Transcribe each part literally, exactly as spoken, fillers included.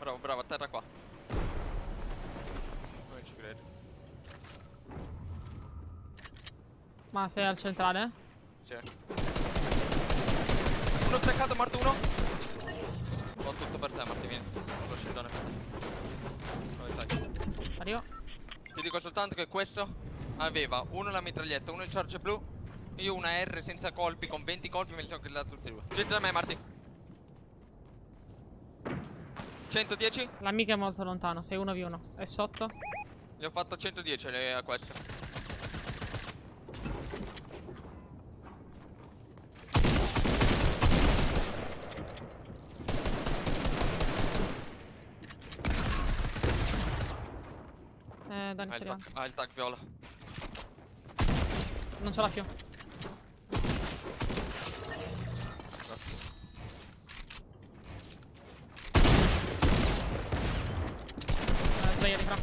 bravo, bravo, terra qua. Non ci credo. Ma sei al centrale? Sì. Uno craccato, morto uno. Ho tutto per te, Marti, vieni. Lo scendone. Dove sei? Arrivo. Ti dico soltanto che questo aveva uno la mitraglietta, uno il charge blu. Io una R senza colpi, con venti colpi me li sono killati tutti e due. Centro da me, Marti. centodieci? L'amico è molto lontano, sei uno v uno. È sotto? Gli ho fatto centodieci le- a questo. Eh, Dani, Ah, il sei tag, ah, il tag viola. Non ce l'ha più. Grazie. Eh, sbagliati, fra.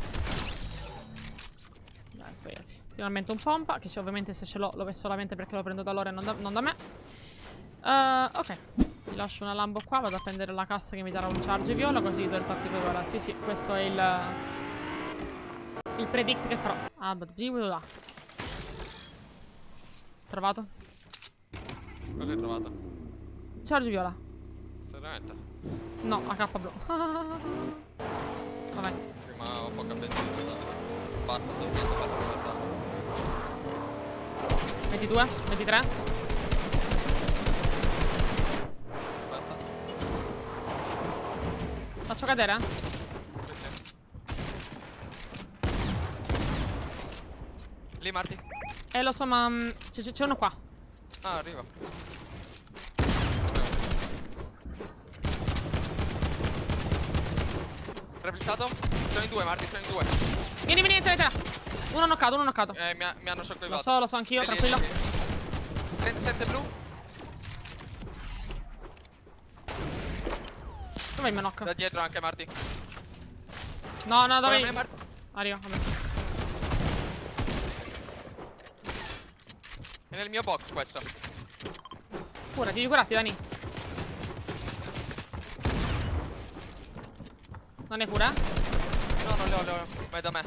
Dai, sbagliati. Finalmente un pompa, che ovviamente se ce l'ho lo vedo solamente perché lo prendo da loro e non da, non da me. Uh, ok. Vi lascio una Lambo qua, vado a prendere la cassa che mi darà un charge viola, così do il tattico ora. Sì, sì, questo è il... il predict che farò. Ah, là. Trovato? Cosa hai trovato? Charge viola. Seriamente? No, A K blu. Vabbè. Prima ho poca benzina. Basta, devo per guardarlo. ventidue, ventitré. Aspetta. Faccio cadere? Sì, sì. Lì, Marti. Eh, lo so, ma c'è uno qua. Ah, arriva. Replissato? Sono in due, Marti, sono in due. Vieni, vieni, entra, entra. Uno knoccato, uno knoccato. Eh, mi, ha, mi hanno shockwaveato. Lo so, lo so anch'io, Vieni, tranquillo. vieni, vieni. trentasette blu. Dov'è il mio knock? Da dietro anche, Marti. No, no, dove? Poi a me, Marti. Arrivo, vabbè. È nel mio box questo. Curati, devi curarti, Dani. Non è cura? No, non le ho, le ho. Ma è da me.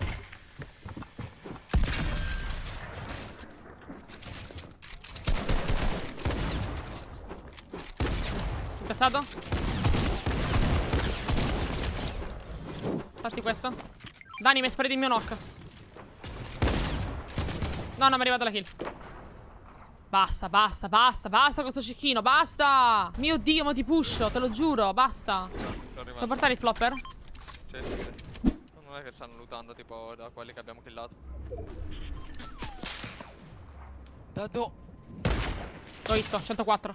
Incazzato? Fatti questo. Dani, mi hai sparito il mio knock. No, non mi è arrivata la kill. Basta, basta, basta, basta con questo cecchino, basta! Mio Dio, mo ti pusho, te lo giuro, basta. Puoi portare il flopper? Sì, sì, sì. Non è che stanno lootando tipo da quelli che abbiamo killato. Da do... L'ho visto, centoquattro.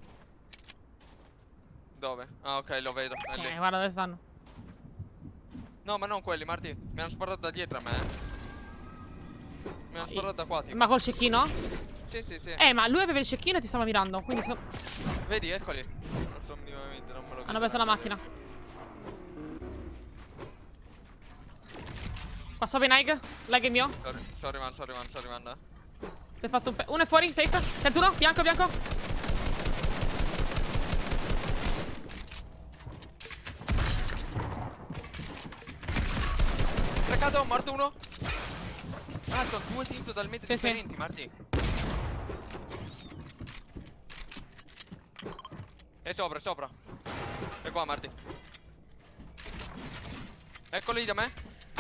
Dove? Ah, ok, lo vedo. È Sì, lì. guarda dove stanno. No, ma non quelli, Marti. Mi hanno sparato da dietro a me. eh. Mi hanno sparato da qua, tipo. Ma col cecchino? Sì, sì, sì. Eh, ma lui aveva il cecchino e ti stava mirando, quindi secondo... Vedi, eccoli. Non so minimamente, non me lo vedo. Hanno preso la macchina. Qua sopra in Ig. Lag è mio. Sto, sto arrivando, sto arrivando, sto arrivando. eh. Si è fatto un pe... Uno è fuori, safe. Sento uno, bianco, bianco. Craccato, morto uno. Ah, sono due team totalmente Sì, differenti, sì. Marti. È sopra, è sopra. È qua, Marti. Eccolo lì da me.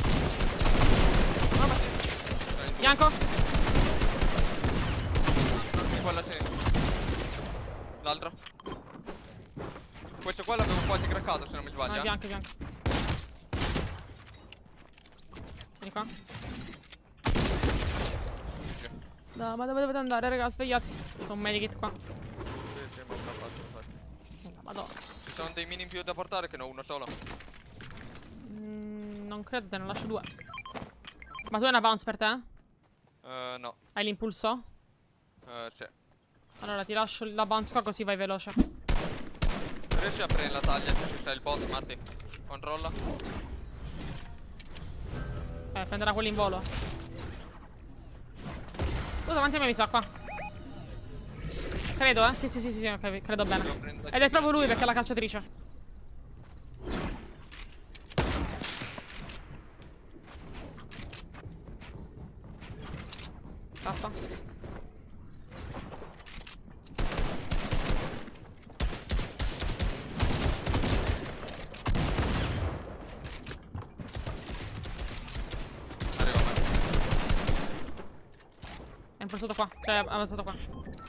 No, Marti. Sono in due. Bianco. E quello a sinistra. L'altro. Questo qua l'avevo quasi craccato, se non mi No, sbaglio. è eh. bianco, è bianco. Vieni qua. No, ma dove dovete andare, raga? Svegliati. C'è un medikit qua. Sì, sì, ma lo faccio, infatti. Oh, Madonna. Ci sono dei mini in più da portare che ne ho uno solo. Mm, non credo, te ne lascio due. Ma tu hai una bounce per te? Uh, no. Hai l'impulso? Uh, sì. Allora ti lascio la bounce qua così vai veloce. Riesci a prendere la taglia se ci sei il bot, Marti? Controlla. Eh, prenderà quello in volo. Tu davanti a me mi sa qua. Credo, eh? Sì, sì, sì, sì, ok, credo bene. Ed è proprio lui perché è la calciatrice. Tappa. Arriva a me. È impulsato qua. Cioè, è avanzato qua.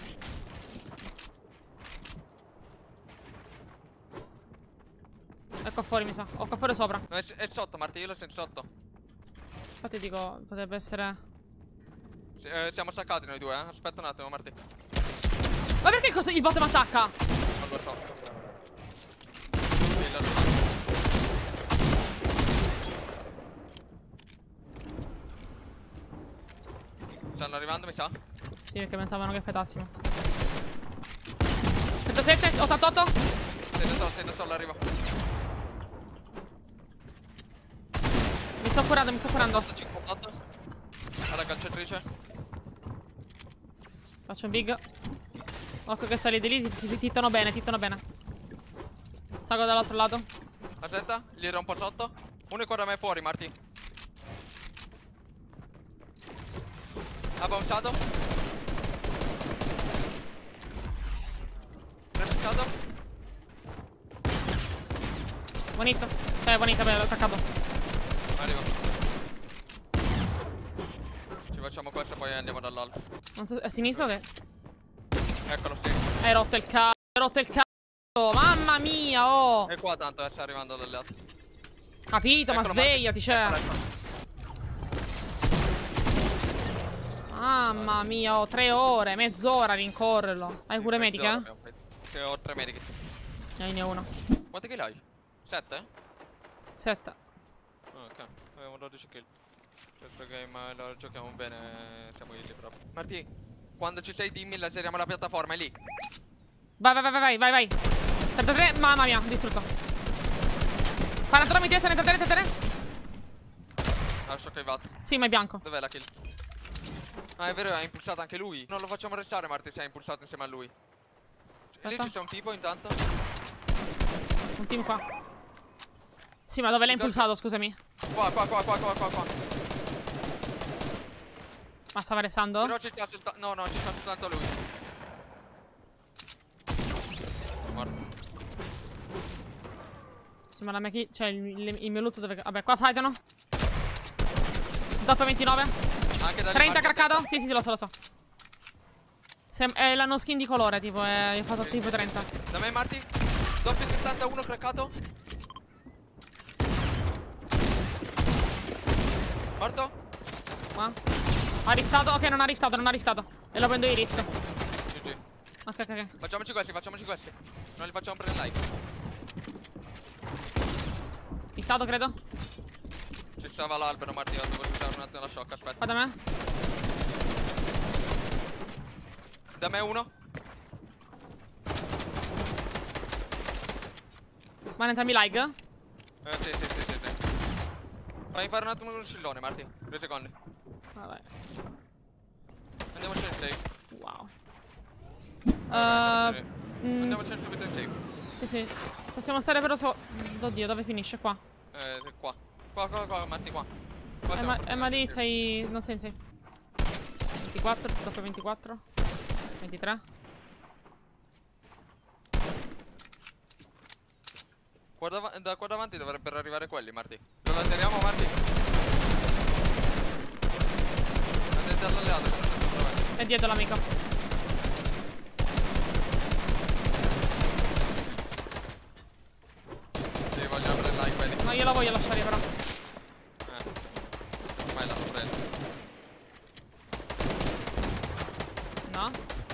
È qua fuori, mi sa. O qua fuori sopra. No, è, è sotto, Marti, io lo sento sotto. Infatti dico, potrebbe essere... S- eh, siamo staccati noi due, eh. Aspetta un attimo, Marti. Ma perché così il bot mi attacca? Non lo so. Sì, lo so. Stanno arrivando, mi sa. Sì, perché pensavano che fetassimo. trentasette, ottantotto. Sento solo, sento solo, arrivo. Mi sto curando, mi sto curando. cinquantotto. Alla calciatrice. Faccio un big. Occhio che sali di lì, ti, ti tittano bene, tittano bene. Salgo dall'altro lato. Aspetta, gli ero un po' sotto. Uno è qua da me fuori, Marti. Ha bounzato. Repescato. Bonito. Cioè, bonito, beh, l'ho attaccato. Arrivo. Ci facciamo questo e poi andiamo dall'altro. Non so, a sinistra o che? Eccolo, sì. Hai rotto il cazzo, hai rotto il cazzo. Mamma mia, oh. E qua tanto, eh, sta arrivando dalle altre. Capito, ma Eccolo, svegliati, Marti. cioè. Eccolo, eccolo. Mamma mia, oh, tre ore, mezz'ora a rincorrerlo. Hai pure mediche? Mezz'ora abbiamo fatto. Sì, ho tre mediche. Eh, ne ho uno. Quante kill hai? Sette? Sette. Ah, ok, abbiamo dodici kill. Questo game eh, lo giochiamo bene, siamo easy proprio. Marti, quando ci sei dimmi, laseriamo la piattaforma, è lì. Vai, vai, vai, vai, vai, vai. trentatré, mamma mia, distrutto. quarantanove mi testa, trentatré, trentatré. Ah, shock hai fatto. Sì, ma è bianco. Dov'è la kill? Ah, è vero, ha impulsato anche lui. Non lo facciamo restare, Marti, se ha impulsato insieme a lui. E lì Aspetta. ci c'è un tipo intanto. Un team qua. Sì, ma dove l'hai impulsato, scusami? Qua, qua, qua, qua, qua, qua, qua. Ma stava restando? Però ci sta soltanto. No, no, ci sta soltanto lui. Morto. Sì, ma la mia kill... Cioè, il, il- il mio loot dove... Vabbè, qua fightano. Doppio ventinove. Anche da trenta craccato? Sì, sì, sì, lo so, lo so. Sem è la no skin di colore, tipo, è... Io ho fatto tipo trenta. Da me, Marti. Doppio settantuno craccato. Morto? Qua. Ha riftato? Ok, non ha riftato, non ha riftato. E lo prendo i rift. G G. Ok, ok, ok. Facciamoci questi, facciamoci questi. Non li facciamo prendere like. Riftato, credo. Ci stava l'albero, Marti. Ho dovuto usare un attimo la shock, aspetta. Qua da me. Da me uno. Vanno entrambi like. Eh, sì, sì, sì, sì, sì. Fammi fare un attimo uno scillone, Marti. Due secondi. Vabbè. Andiamocene in safe. Wow. Vai, vai, Uh, andiamocene- Andiamocene subito in safe. Sì, sì. Possiamo stare però so... Oddio, dove finisce? Qua. Eh, qua. Qua, qua, qua, Marti, qua. Qua Eh, siamo ma, proprio eh, ma lì in safe. sei... Non sei in safe. ventiquattro, dopo ventiquattro. ventitré. Qua dav- da qua davanti dovrebbero arrivare quelli, Marti. Lo laseriamo, Marti? Andate all'alleato, se non c'è problema. È dietro l'amico. Sì, voglio aprire il like, vedi. No, io la voglio lasciare però. Eh. Vai, l'hanno preso. No.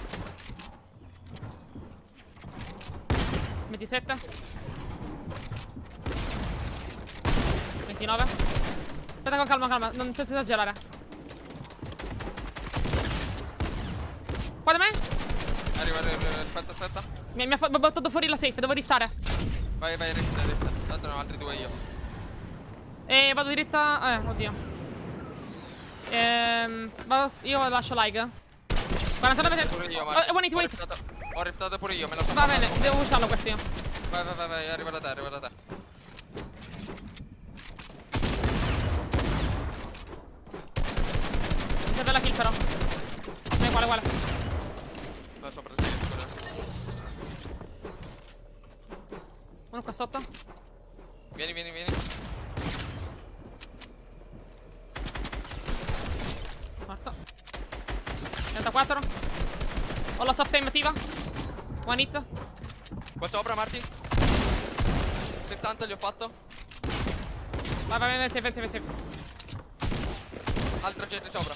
ventisette. ventinove. Aspetta con calma, calma. Non senza esagerare. Qua da me? Arriva, arriva, arriva. Aspetta, aspetta. Mi, mi ha fa- mi ha buttato fuori la safe, devo riftare. Vai, vai, resta, resta. Tanto ne ho altri due io. E vado dritta. Eh, oddio. Ehm. Vado... Io lascio like. quarantanove. Pure io, Oh, Marti. eh, one hit, Ho one hit. riftato, ho riftato pure io, me lo so. Va bene, devo usarlo questo io. Vai, vai, vai, vai, arriva da te, arriva da te. Mi serve la kill però. Uguale, uguale, uguale. No, sopra sì, scusa. Uno qua sotto. Vieni, vieni, vieni. Morto. trentaquattro. Ho la soft aim attiva. One hit. Qua sopra, Marti. settanta gli ho fatto. Vai, vai, vai, safe, safe, safe. Altra gente sopra.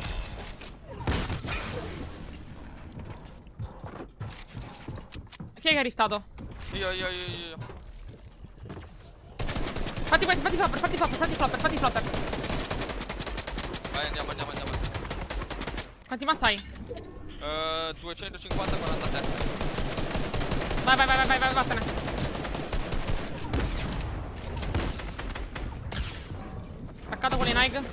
Chi è che è riftato? Io, io, io, io. Fatti questo, fatti flopper, fatti flopper, fatti flopper, fatti flopper. Vai, andiamo, andiamo, andiamo. Quanti mazza hai? Uh, duecentocinquanta quarantasette. Vai, vai, vai, vai, vai, vai, vattene. Attaccato con le Nike.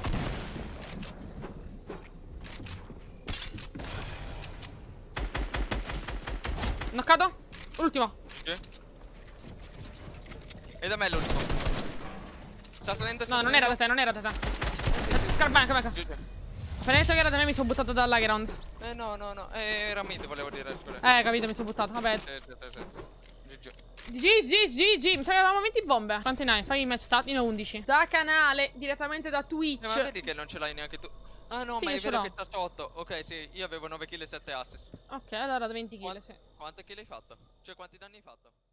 Knoccato. Ultimo. Sì. E da me l'ultimo. Sta salendo, sta No, non salendo. era da te, non era da te. Carbanca, banca. Giù, giù. Appena detto che era da me mi sono buttato dall'High Eh no, no, no. Eh, era mid, volevo dire, scusa. Eh, capito, mi sono buttato. Vabbè. Sì, sì, sì, sì. Giù, giù. G G G G. Mi sa che avevamo venti bombe. Quanti ne hai? Fai i match stat. Io ne ho undici. Da canale, direttamente da Twitch. Eh, ma vedi che non ce l'hai neanche tu. Ah no, Sì, ma io è ce vero l'ho. che sta sotto. Ok, sì, io avevo nove kill e sette assist. Ok, allora da venti kill, Quant- sì. Quante kill hai fatto? Cioè, quanti danni hai fatto?